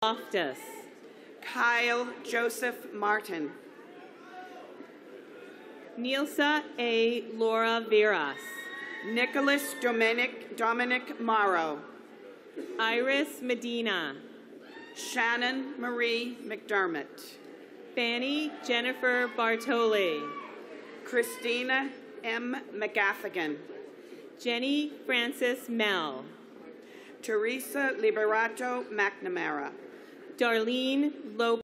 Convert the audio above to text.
Loftus. Kyle Joseph Martin. Nilsa A. Laura Veras. Nicholas Dominic Morrow. Iris Medina. Shannon Marie McDermott. Fanny Jennifer Bartoli. Christina M. McGaffigan. Jenny Frances Mell. Teresa Liberato McNamara. Darlene Lopez.